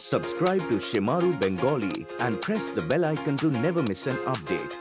Subscribe to Shimaru Bengali and press the bell icon to never miss an update.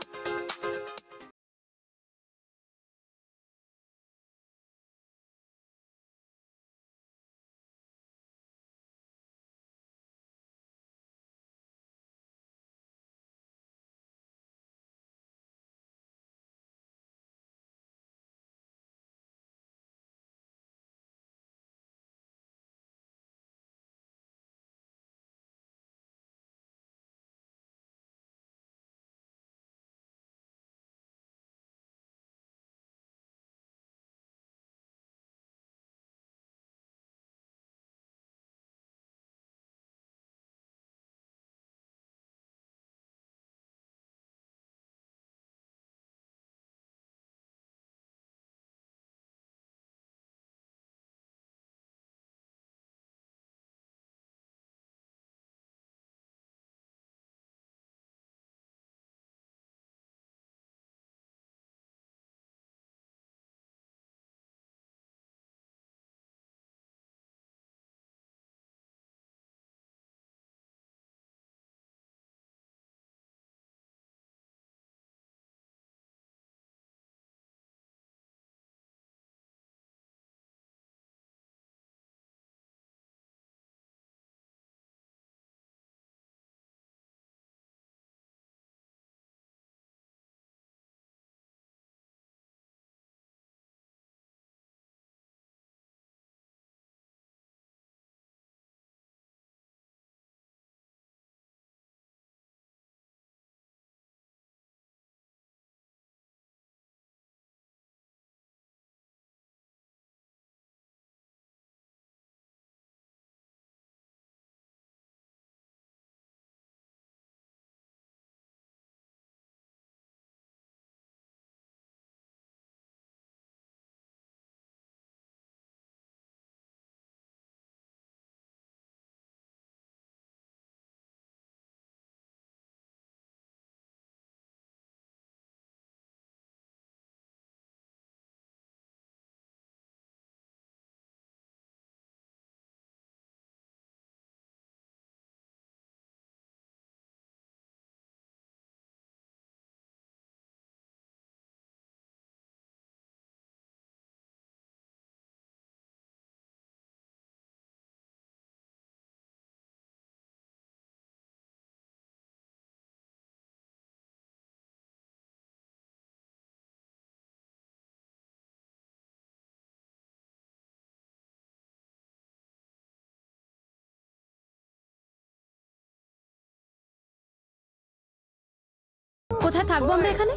কোথায় থাকবো আমরা এখানে?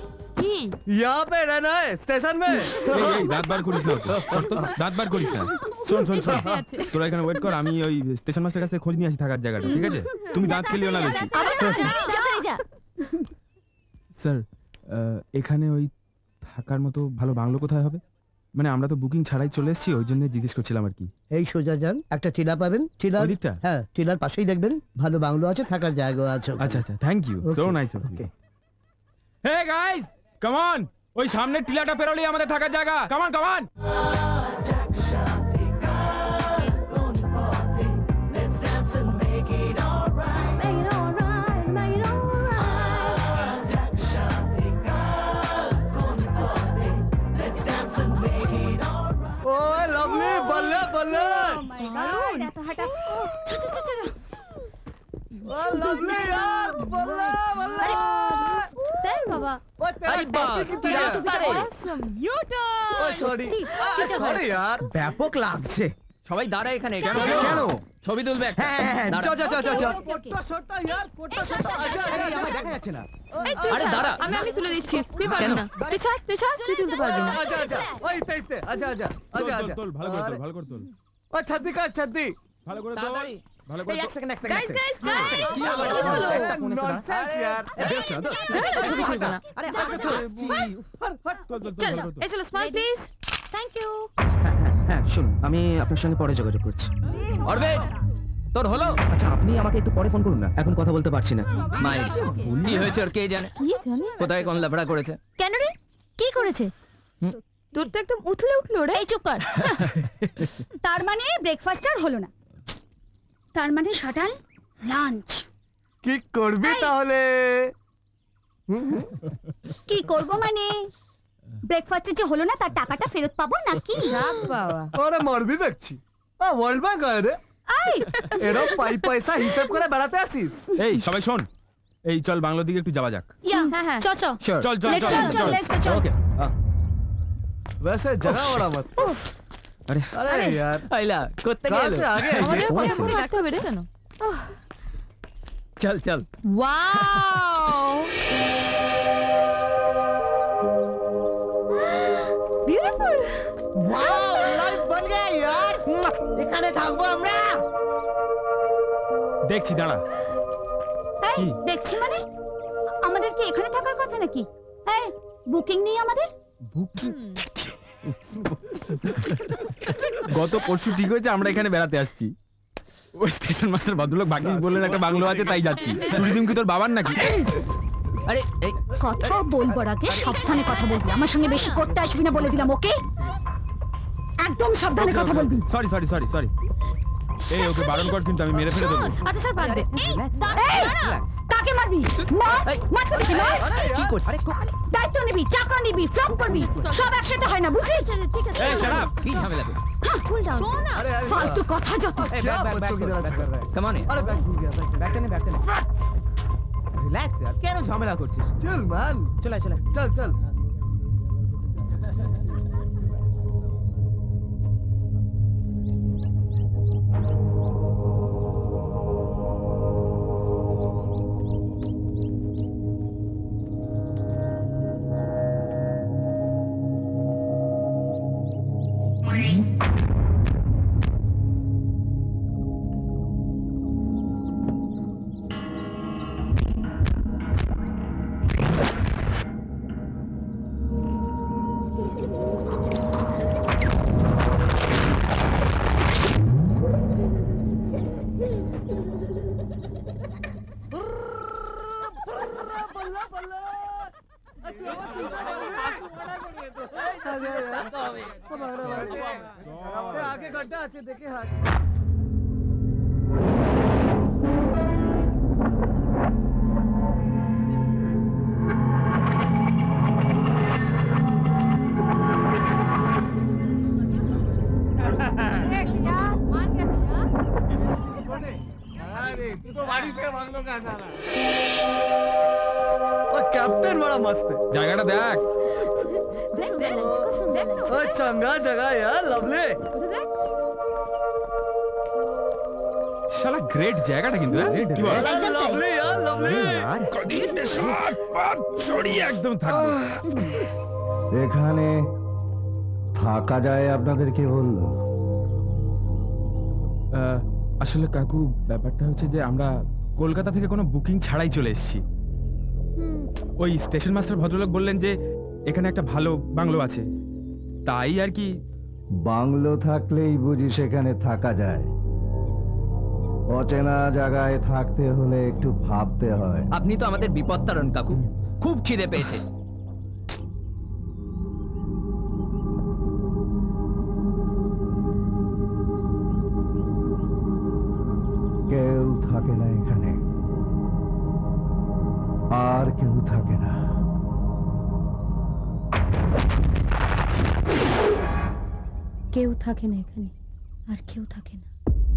यहाँ पे रहना है स्टेशन में। দাঁত বার করিস না, দাঁত বার করিস না। শোন শোন শোন, তোরা এখানে ওয়েট কর, আমি ওই স্টেশন মাস্টারের কাছে খোঁজ নিয়ে আসি থাকার জায়গাটা, ঠিক আছে? তুমি দাঁত খেলিও না বেশি। স্যার, এখানে ওই থাকার মতো ভালো বাংলো কোথায় হবে? মানে আমরা তো বুকিং ছাড়াই চলে এসেছি, ওই জন্য জিজ্ঞেস করছিলাম আর কি। এই সোজা যান, একটা টিলা পাবেন, টিলার দিকটা? হ্যাঁ, টিলার পাশেই দেখবেন ভালো বাংলো আছে, থাকার জায়গা আছে। আচ্ছা আচ্ছা, thank you, so nice. Okay, hey guys, come on, ওই সামনে টিলাটা পেরোলেই আমাদের থাকার জায়গা। Come on come on. ओए लवली, बल्ले बल्ले। ओ लवली यार, बल्ले बल्ले। তাই বাবা, अरे बस, কি রাস্তা রে? awesome U-turn। ও সরি সরি यार, ব্যাপক লাগছে। সবাই দাঁড়া এখানে। কেন কেন? ছবি তুলবে একটা। হ্যাঁ, দাঁড়া। চ চ চ চ। কোটটা শটটা यार, কোটটা শটটা। আচ্ছা আচ্ছা, আমার দেখা যাচ্ছে না। আরে দাঁড়া, আমি তুলে দিচ্ছি, তুই পারবি না। তুই ছাড় তুই তুলতে পারবি না। আচ্ছা আচ্ছা, ওই তেইতে। আচ্ছা আচ্ছা আচ্ছা আচ্ছা, তোল, ভালো করে তোল, ভালো করে তোল। ও ছাত্রী কাজ ছাত্রী, ভালো করে তোল, তাড়াতাড়ি। ভালো করে। এক সেকেন্ড গাইস গাইস গাইস, কি হলো? একটা ননসেন্স यार। বেরোচ্ছ না তো? ছবি তুলবে না। আরে আচ্ছা তোল তোল, চল ভালো করে তোল। এই চলো, স্মাইল প্লিজ। Thank you. হ্যাঁ শুনুন, আমি আপনার সঙ্গে পরে যোগাযোগ করছি। অরবিট, তোর হলো? আচ্ছা, আপনি আমাকে একটু পরে ফোন করুন না, এখন কথা বলতে পারছি না। মাই, কি হয়েছে ওর কে জানে? কি জানি কোথায় কোন লাফড়া করেছে? কেন রে, কি করেছে? তোর তো একদম উঠলে উঠলো রে। এই চুপ কর। তার মানে ব্রেকফাস্ট আর হলো না, তার মানে শাটাল লাঞ্চ। কি করবি তাহলে? কি করব মানে ব্রেকফাস্টে যে হলো না তার টাকাটা ফেরত পাবো নাকি? যাক বাবা। ওরে মরবি দেখছি। ওয়ার্ল্ড ব্যাংক রে এই এরো পয়সা হিসাব করে বেড়াতে আসিস? এই সবাই শোন, এই চল বাংলো দিকে একটু যাওয়া যাক। ইয়া হ্যাঁ। চ চ Sure. চল চল Let's চল go, let's go, চল। ওকে वैसे जगह बड़ा मस्त। अरे अरे यार আইলা করতে कहाँ গেল से आ गए? আমাদের ये? পরে ফোনে রাখতে হবে রে কেন? চল চল ওয়াও, বিউটিফুল। वाओ लाइफ बन गया यार। এখানে থাকবো আমরা। দেখছি দাঁড়া। এই কি? দেখছি মানে আমাদের কি এখানে থাকার কথা নাকি? এই বুকিং নেই আমাদের? গত পরশু ঠিক হয়েছে আমরা এখানে বেড়াতে আসছি। ওই স্টেশন মাস্টার ভদ্রলোক ভাগ্যিস বললেন একটা বাংলো আছে তাই যাচ্ছি। ট্যুরিজম কি তোর বাবার নাকি? আরে এই কথা বলবার আগে সাবধানে কথা বলবি। আমার সঙ্গে বেশি করতে আসবি না বলে দিলাম, ওকে? একদম সাবধানে কথা বলবি। Sorry sorry sorry sorry. এই ওকে বারণ কর কিন্তু আমি মেরে ফেলে দেবো। আচ্ছা স্যার বাদ দে। এই, কাকে মারবি? মার, এই, মার তো দেখি, মার। কি করছিস? দায়িত্ব নিবি, টাকা নিবি, ফ্লপ করবি, সব একসাথে হয় না, বুঝলি? ঠিক আছে। এই শাট আপ। কি ঝামেলা তো? Cool down. শোন না। अरे अरे ফালতু কথা যত। क्या बच्चों की तरह कर रहा है? কাম অন अरे बैग भूल गया। ব্যাগটা নে রিল্যাক্স यार, কেন ঝামেলা করছিস? चल मैन চলে চলে। चल चल। आगे गड्ढा আছে দেখে হাত। अरे तू तो बाड़ी से बांग्लो का जाना। ओ कैप्टन बड़ा मस्त है। জায়গাটা দেখ। দেখ দেখ দেখ তো। ओ चंगा जगह यार लवली। দেখ। শালা গ্রেট জায়গাটা কিন্তু হ্যাঁ? কি বল? একদম তাই। लवली यार लवली। यार কদিন সাত পাঁচ ছড়িয়ে একদম থাকবে। এখানে থাকা যায় আপনাদের কে বললো? আসলে কাকু ব্যাপারটা হচ্ছে যে আমরা কলকাতা থেকে কোনো বুকিং ছাড়াই চলে এসেছি। ওই স্টেশন মাস্টার ভদ্রলোক বললেন যে এখানে একটা ভালো বাংলো আছে, তাই আর কি। বাংলো থাকলেই বুঝি সেখানে থাকা যায়? অচেনা জায়গায় থাকতে হলে একটু ভাবতে হয়। আপনি তো আমাদের বিপদ তারণ কাকু। খুব খিদে পেয়েছে। কেউ থাকে না এখানে, আর কেউ থাকে না। কেউ থাকে না এখানে, আর কেউ থাকে না।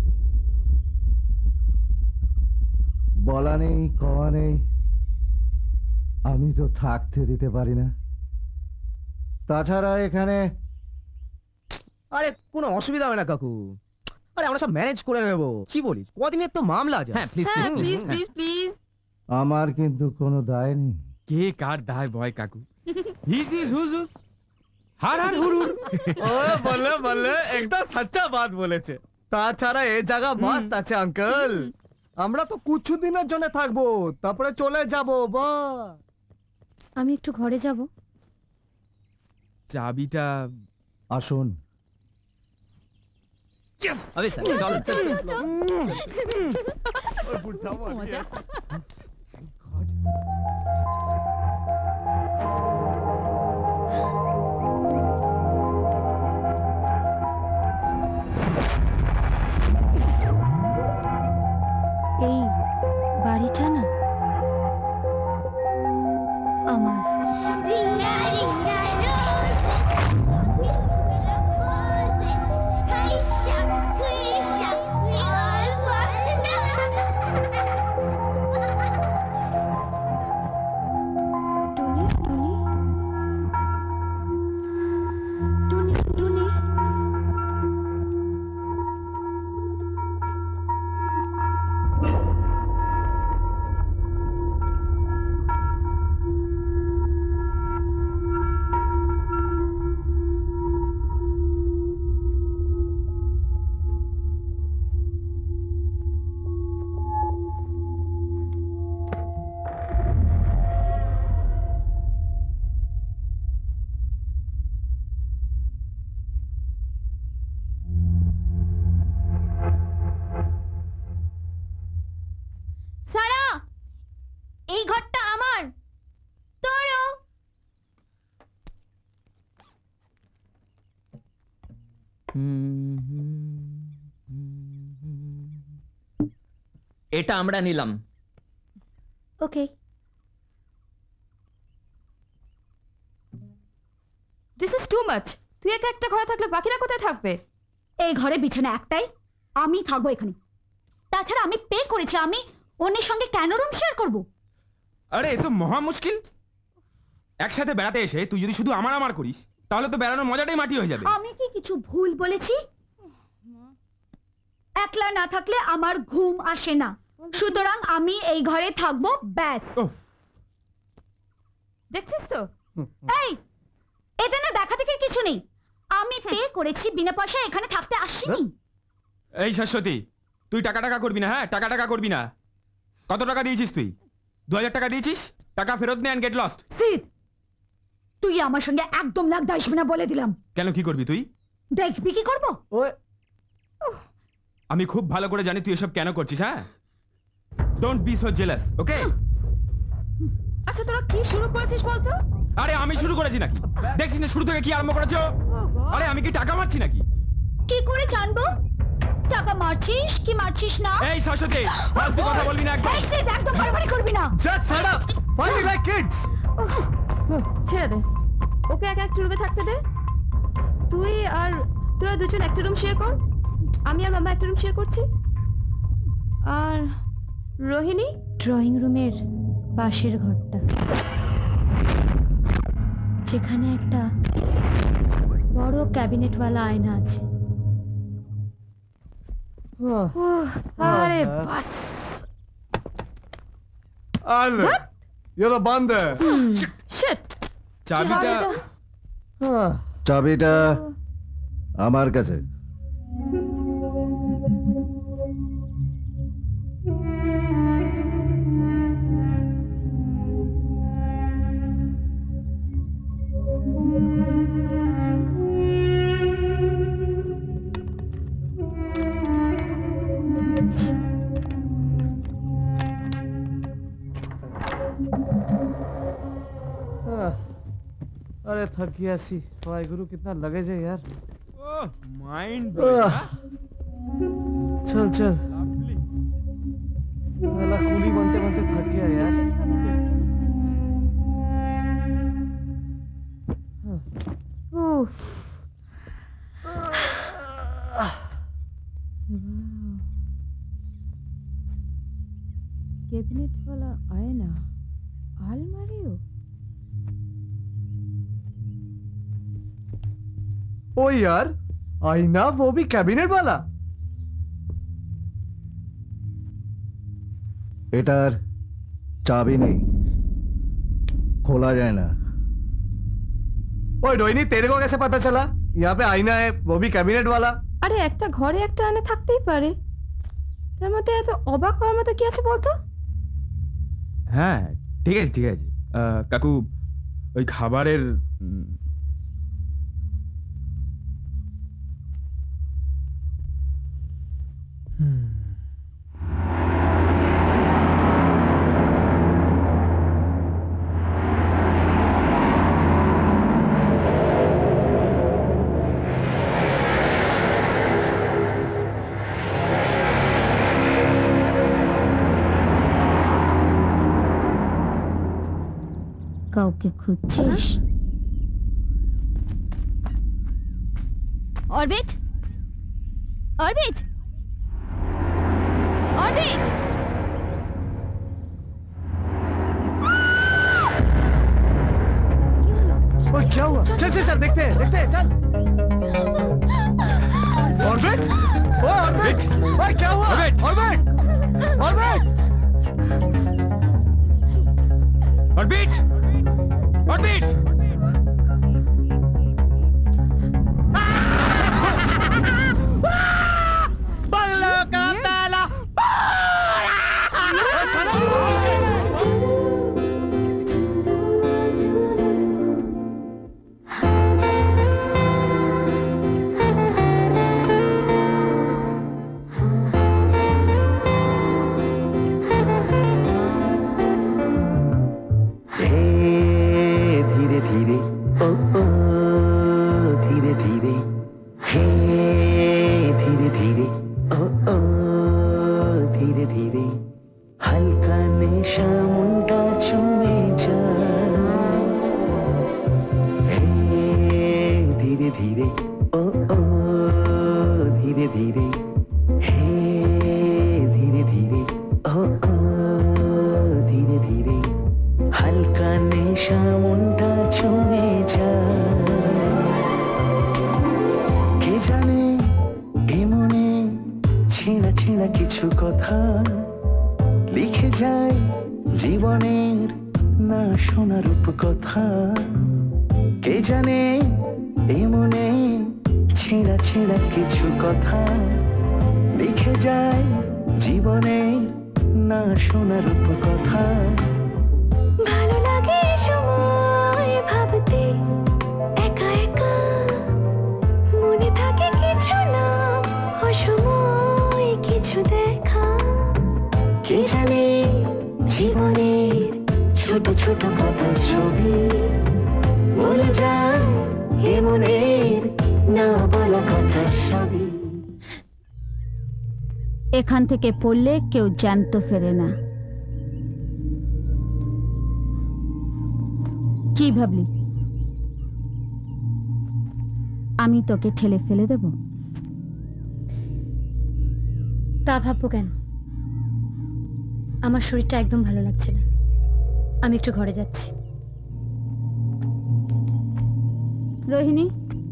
বলা নেই কওয়া নেই, আমি তো থাকতে দিতে পারি না। তাছাড়া এখানে আরে কোনো অসুবিধা হবে না কাকু, আরে আমরা সব ম্যানেজ করে নেবো। কি বলিস? কদিনের তো মামলা আছে। হ্যাঁ প্লিজ হ্যাঁ প্লিজ প্লিজ প্লিজ প্লিজ। আমার কিন্তু কোনো দায় নেই। কে কার দায় ভয় কাকু? His is whose whose, her her হুর হুর। ओए বলে বলে একদম সচ্চা বাত বলেছে। তাছাড়া এই জায়গা মস্ত আছে আঙ্কেল। আমরা তো কিছু দিনের জন্য থাকবো, তারপরে চলে যাব। বাহ, আমি একটু ঘরে যাব। চাবিটা আসুন। अबे सर चलो चलो মজা। এই এটা আমরা নিলাম। Okay, this is too much. তুই একা একটা ঘরে থাকলে বাকিরা কোথায় থাকবে? এই ঘরে বিছানা একটাই, আমি থাকবো এখানে। তাছাড়া আমি পে করেছি, আমি অন্যের সঙ্গে কেন রুম শেয়ার করব? আরে এ তো মহা মুশকিল। একসাথে বেড়াতে এসে তুই যদি শুধু আমার আমার করিস তাহলে তো বেড়ানোর মজাটাই মাটি হয়ে যাবে। আমি কি কিছু ভুল বলেছি? একলা না থাকলে আমার ঘুম আসে না, সুতরাং আমি এই ঘরে থাকবো, ব্যাস। দেখছিস তো? এই, এতে না দেখা দেখির কিছু নেই। আমি পে করেছি, বিনা পয়সায় এখানে থাকতে আসিনি। এই শাশ্বতী, তুই টাকা করবি না। হ্যাঁ, টাকা করবি না। কত টাকা দিয়েছিস তুই? 2000 টাকা দিয়েছিস। টাকা ফেরত নে এন্ড গেট লস্ট। সিদ, তুই আমার সঙ্গে একদম লাগতে আসবি না বলে দিলাম। কেন, কি করবি তুই? দেখবি কি করবো। ওই আমি খুব ভালো করে জানি তুই এসব কেন করছিস। হ্যাঁ, don't be so jealous, okay? আচ্ছা, তোরা কি শুরু করেছিস বলতো? আরে আমি শুরু করেছি নাকি? দেখছিস না শুরু থেকে কি আরম্ভ করেছো? আরে আমি কি টাকা মারছি নাকি? কি করে জানবো টাকা মারছিস কি মারছিস না? এই শাশ্বতী, ফালতু কথা বলবি না একদম। এই সিদ, একদম বাড়াবাড়ি করবি না। Just shut up, fighting like kids. ছেড়ে দে, ওকে একা একটা রুমে থাকতে দে। তুই আর তোরা দুজন একটা রুম শেয়ার কর, আমি আর মামা একটা রুম শেয়ার করছি। আর রোহিণী ড্রয়িং রুমের পাশের ঘরটা, যেখানে একটা বড় ক্যাবিনেটওয়ালা আয়না আছে। আরে বাস, আলে ये तो बंद है। শিট। চাবিটা চাবিটা আমার কাছে। अरे थक गया सी। वाहिगुरु, कितना लगेज है यार। মাইন্ড चल चल, मेरा कूली बनते बनते थक गया यार। উফ, कैबिनेट वाला आयना, अलमारियों। ओ यार, आईना, वो भी कैबिनेट वाला। এটার চাবি নেই, খোলা যায় না। ओए रोहिणी, तेरे को कैसे पता चला यहाँ पे आईना है, वो भी कैबिनेट वाला? আরে একটা ঘরে একটা আয়না থাকতেই পারে, তার মধ্যে এত অবাক হওয়ার মতো কি আছে বলতো? হ্যাঁ, ঠিক আছে ঠিক আছে। কাকু, ওই খাবারের কাউকে খুঁজছিস? Orbit, orbit, orbit. ओए क्या हुआ? चल चल चल, देखते हैं चल। ऑर्बिट, ओ ऑर्बिट, ओए क्या हुआ? Orbit, Orbit, Orbit, Orbit, Orbit. बंगलों का ताला ধীরে হালকা নেশা মনটা ছুঁয়ে যায় হে ধীরে ধীরে ও ও ধীরে ধীরে হে ধীরে ধীরে ও ও ধীরে ধীরে হালকা নেশা মনটা ছুঁয়ে যায় কে জানে এমনে ছেঁড়া ছেঁড়া কিছু কথা লিখে যায় জীবনের না শোনা রূপকথা কে জানে এমনে ছেঁড়া ছেঁড়া কিছু কথা লিখে যায় জীবনের না শোনা রূপকথা ভালো লাগে সময় ভাবতে একা একা মনে থাকে কিছু না অসময় কিছু দেখা কে জানে জীবনের ছোট ছোট কথা ছবি বলে যায় এমনের না বলা কথা সবই এখান থেকে পড়লে কেউ জ্যান্ত ফেরে না। কি ভাবলি আমি তোকে ঠেলে ফেলে দেব? তা ভাববো কেন? আমার শরীরটা একদম ভালো লাগছে না, আমি একটু ঘরে যাচ্ছি। রোহিণী,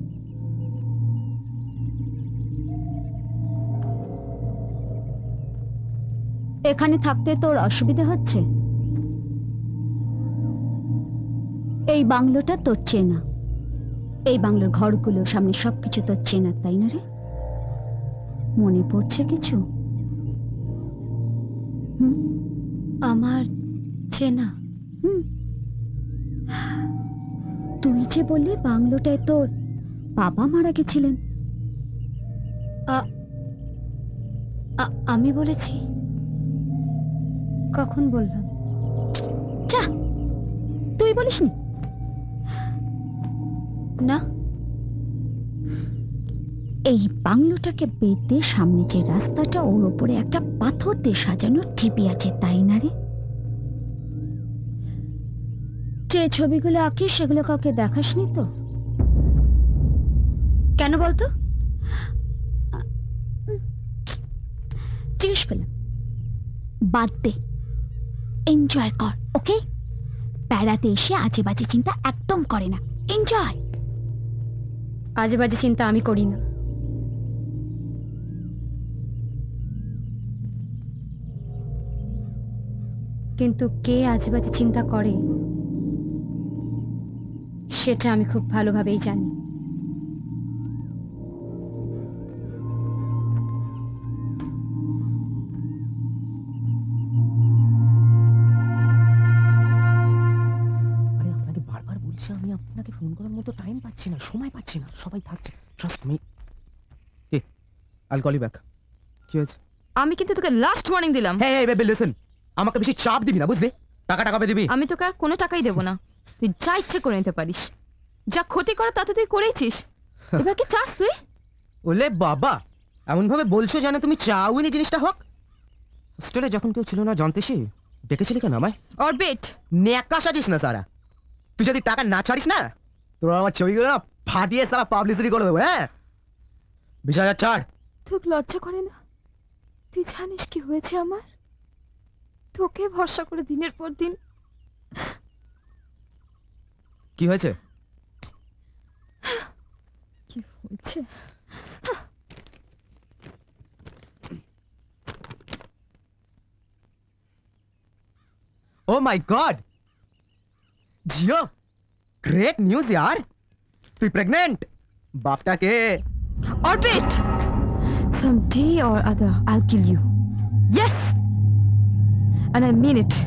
এখানে থাকতে তোর অসুবিধা হচ্ছে? এই বাংলোটা তোর চেনা, এই বাংলোর ঘরগুলো সামনে সবকিছু তোর চেনা, তাই না রে? মনে পড়ছে কিছু? আমার চেনা? তুই যে বললি বাংলোটায় তোর বাবা মারা গেছিলেন। আমি বলেছি? কখন বললাম? যা, তুই বলিসনি? না। এই বাংলোটাকে বেঁধে সামনে যে রাস্তাটা, ওর উপরে একটা পাথর দিয়ে সাজানো ঢিপি আছে, তাই না রে? যে ছবিগুলো আঁকিস সেগুলো কাউকে দেখাসনি তো? কেন বলতো? জিজ্ঞেস করলাম। বাদ দে, এনজয় কর, ওকে? বেড়াতে এসে আজে বাজে চিন্তা একদম করে না, এনজয়। আজে বাজে চিন্তা আমি করি না। কিন্তু কে আজে বাজে চিন্তা করে সেটা আমি খুব ভালোভাবেই জানি। আরে আপনাকে বারবার বলছি, আমি আপনাকে ফোন করার মতো টাইম পাচ্ছি না, সময় পাচ্ছি না, সবাই থাকছে, trust me. I'll call you back. কি হয়েছে? আমি কিন্তু তোকে লাস্ট ওয়ার্নিং দিলাম। হ্যাঁ হ্যাঁ বেবি লিসেন, আমাকে বেশি চাপ দিবি না, বুঝলি? টাকা কবে দিবি? আমি তোকে আর কোনো টাকাই দেবো না, তুই যা ইচ্ছে করে নিতে পারিস। যা ক্ষতি করা তা তো তুই করেছিস, এবার কি চাস তুই? ওলে বাবা, এমন ভাবে বলছো জানো তুমি চাওনি জিনিসটা হোক। হোস্টেলে যখন কেউ ছিল না জানতেছি, ডেকেছিলি কেন আমায়? অরবিট, নেকা সাজিস না সারা। তুই যদি টাকা না ছাড়িস না, তোরা আমার ছবিগুলো না ফাটিয়ে সারা পাবলিসিটি করে দেবো। হ্যাঁ, 20,000 ছাড়। তোকে লজ্জা করে না? তুই জানিস কি হয়েছে আমার? তোকে ভরসা করে দিনের পর দিন। কি হয়েছে? কি হয়েছে? Oh my God! जियो, ग्रेट न्यूज यार। तू प्रेग्नेंट? बापटा के? Orbit! Someday or other, I'll kill you. Yes! And I mean it.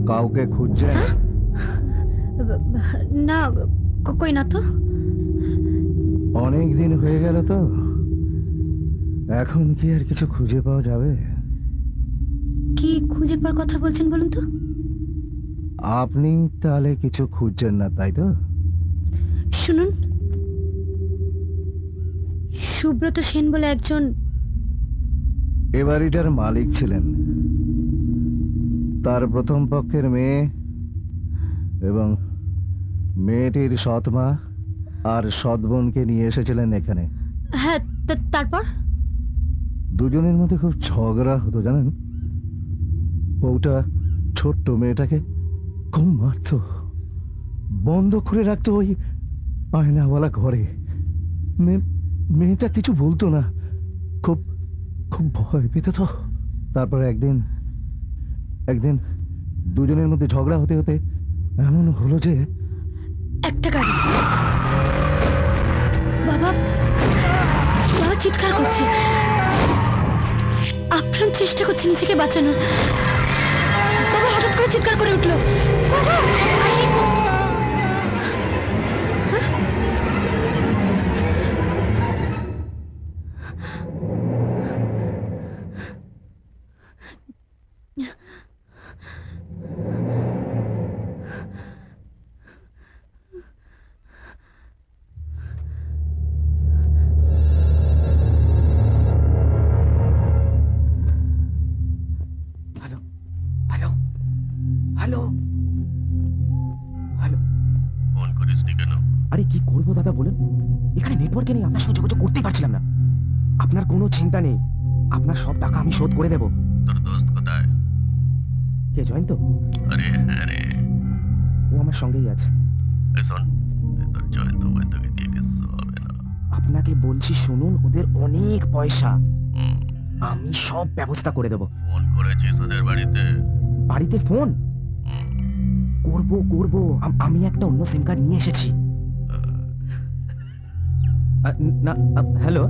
কাউকে খুঁজছেন? না, কই না তো। অনেক দিন হয়ে গেল তো, এখন কি আর কিছু খুঁজে পাওয়া যাবে? কি খুঁজে পাওয়ার কথা বলছেন বলুন তো? আপনি তাহলে কিছু খুঁজছেন না, তাই তো? শুনুন, সুব্রত সেন বলে একজন এ বাড়িটার মালিক ছিলেন। তার প্রথম পক্ষের মেয়ে এবং মেয়েটির সৎ মা আর সৎ বোনকে নিয়ে এসেছিলেন এখানে। হ্যাঁ, তারপর দুজনের মধ্যে খুব ঝগড়া হতো জানেন। বউটা ছোট্ট মেয়েটাকে খুব মারত, বন্ধ করে রাখতো ওই আয়নাওয়ালা ঘরে। মেয়েটা কিছু বলতো না, খুব খুব ভয় পেত তো। তারপর একদিন দুজনের মধ্যে ঝগড়া হতে হতে এমন হলো যে একটা গাড়ি, বাবা বাবা চিৎকার করছে, আপ্রাণ চেষ্টা করছে নিজেকে বাঁচানোর। বাবা হঠাৎ করে চিৎকার করে উঠলো, hello hello hello hello. Phone করিসনি কেন? আরে কি করবো দাদা বলুন, এখানে নেটওয়ার্কে নেই, আপনার সঙ্গে যোগাযোগ করতেই পারছিলাম না। আপনার কোনো চিন্তা নেই, আপনার সব টাকা আমি শোধ করে দেব। তোর দোস্ত কোথায়? কে, জয়ন্ত? আরে হ্যাঁ রে, ও আমার সঙ্গেই আছে। এই শোন, এই তোর জয়ন্ত বৈদ্যকে দিয়ে কিছু হবে না। আপনাকে বলছি শুনুন, ওদের অনেক পয়সা, হুম, আমি সব ব্যবস্থা করে দেব। ফোন করেছিস ওদের বাড়িতে? বাড়িতে ফোন হুম, করব, আমি একটা অন্য সিম কার্ড নিয়ে এসেছি। না, হ্যালো।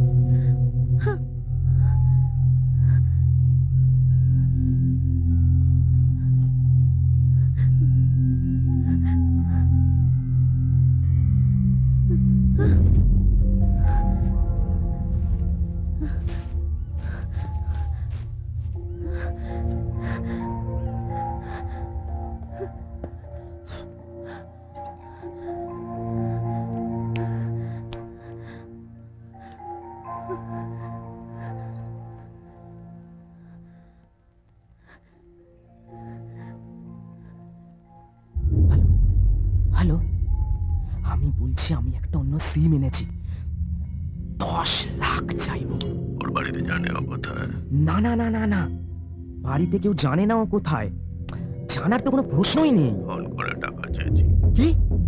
হ্যালো, আমি বলছি আমি একটা অন্য সিম এনেছি, 10 লাখ চাইবো। ওর বাড়িতে জানে ও কোথায়? না না না না না, বাড়িতে কেউ জানে না ও কোথায়, জানার তো কোনো প্রশ্নই নেই। ফোন করে টাকা চেয়েছি। কি?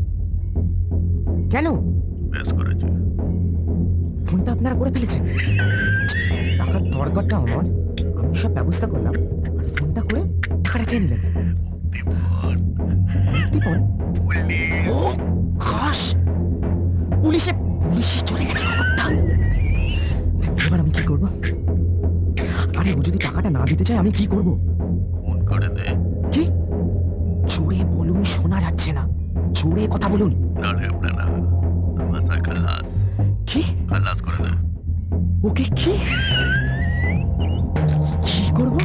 কেন? বেশ করেছি। ফোনটা আপনারা করে ফেলেছেন? টাকার দরকারটা আমার, আমি সব ব্যবস্থা করলাম, আর ফোনটা করে টাকাটা চেয়ে নিলেন। মুক্তিপণ? ও ঘাস, পুলিশে চলে গেছে খবরটা। এবার আমি কি করব? আরে ও যদি টাকাটা না দিতে চায় আমি কি করব? ফোন করে দে। কি? জোরে বলুন, শোনা যাচ্ছে না, জোরে কথা বলুন। না রে না, বাসায় খালাস। কি? খালাস করে দে। ওকে কি করব?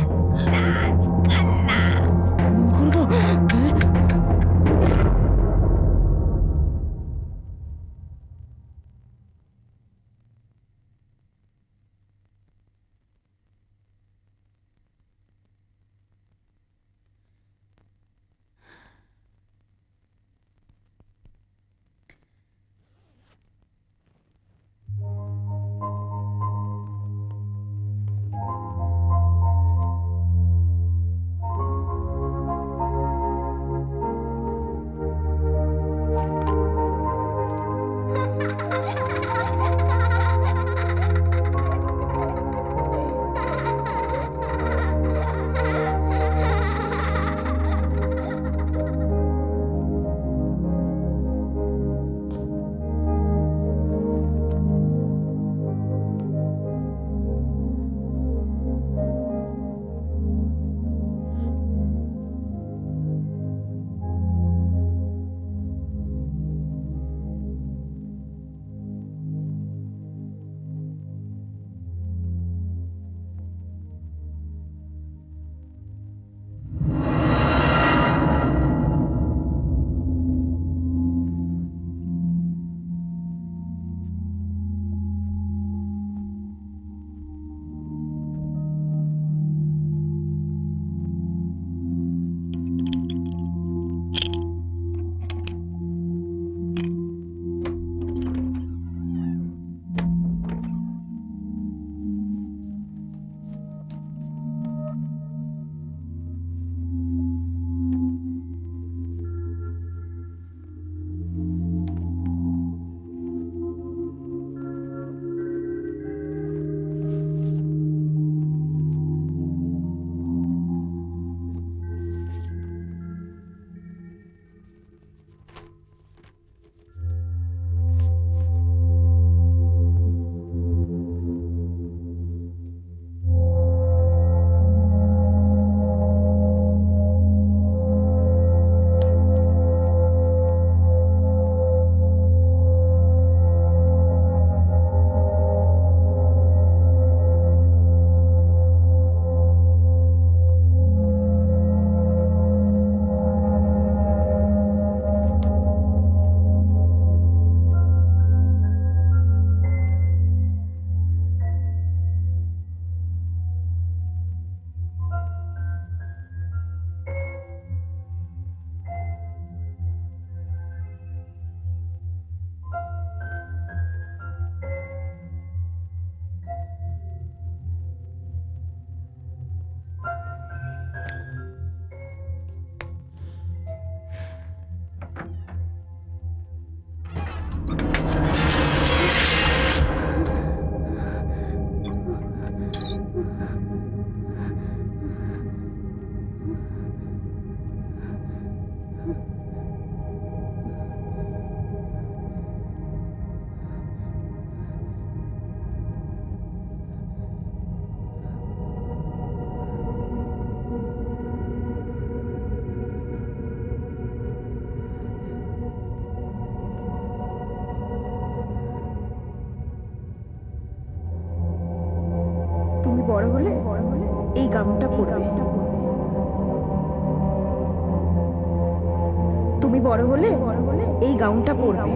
তুমি বড় হলে এই গাউনটা পরবে।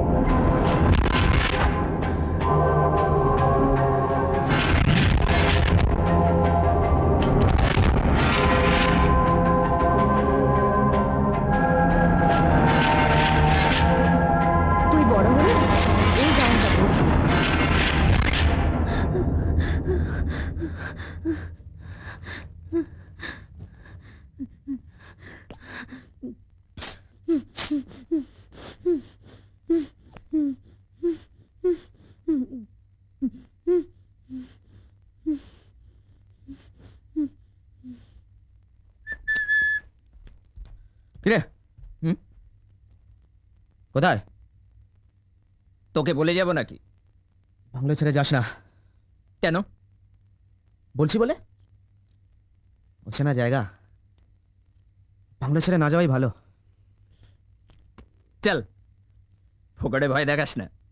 তুই বড় হলে এই গাউনটা পরবি। কিরে কোথায়? তোকে বলে যাব নাকি? বাংলো ছেড়ে যাস না। কেন? বলছি বলে, অচেনা জায়গা, বাংলো ছেড়ে না যাওয়াই ভালো। চল, ফোকড়ে ভয় দেখাস না।